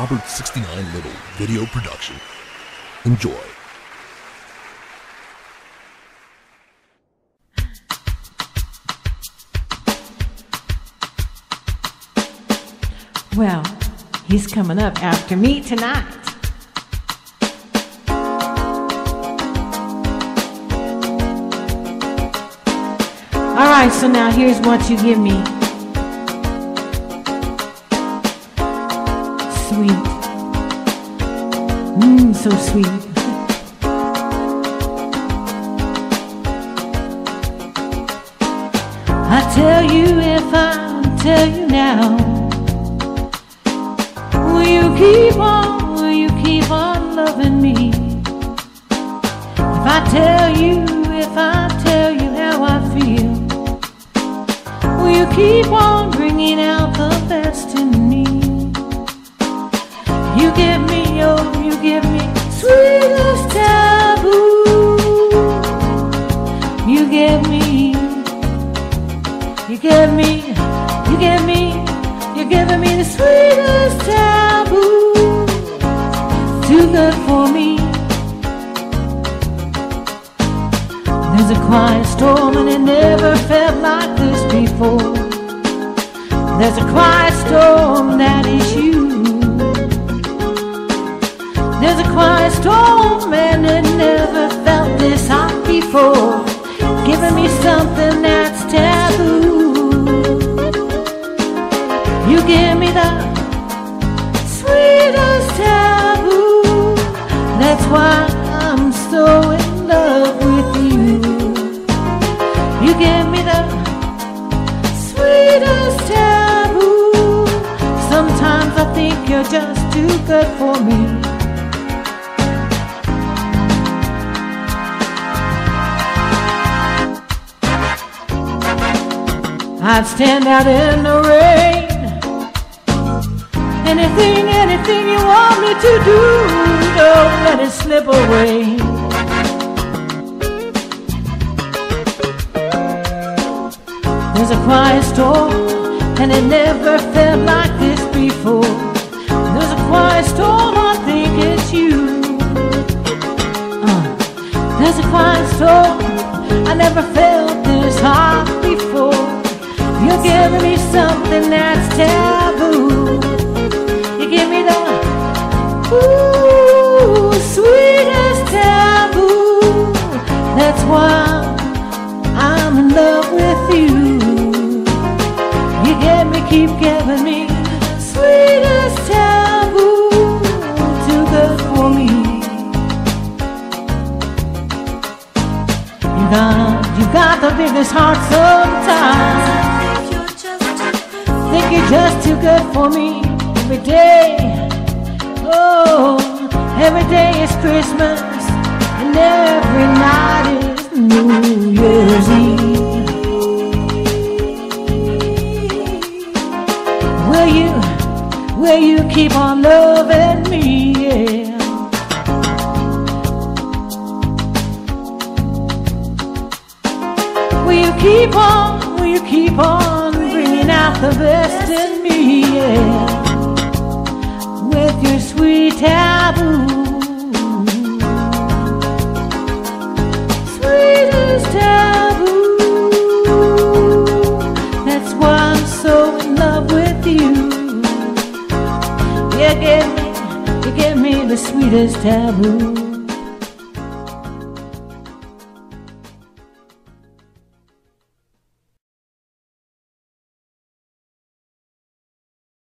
Robert 69 Little video production. Enjoy. Well, he's coming up after me tonight. Alright, so now here's what you give me. Sweet. So sweet. I tell you if I tell you now, will you keep on loving me? If I tell you how I feel, will you keep on bringing out the best in me? You give me, oh, you give me sweetest taboo. You give me, you're giving me the sweetest taboo. Too good for me. There's a quiet storm and it never felt like this before. There's a quiet storm that is you. There's a quiet storm and it never felt this hot before. Giving me something that's taboo. You give me the sweetest taboo. That's why I'm so in love with you. You give me the sweetest taboo. Sometimes I think you're just too good for me. I'd stand out in the rain. Anything you want me to do, don't let it slip away. There's a quiet storm, and it never felt like this before. There's a quiet storm, I think it's you. There's a quiet storm, I never felt this hot before. You're giving me something that's taboo. You give me the sweetest taboo. That's why I'm in love with you. Keep giving me sweetest taboo. Too good for me. You got the biggest heart sometimes. Think you're just too good for me. Every day, oh, every day is Christmas and every night is New Year's Eve. Will you keep on loving me? Yeah. Will you keep on bringing out the best in me? Yeah. With your sweet taboo. Sweetest taboo. That's why I'm so in love with you. You give me the sweetest taboo.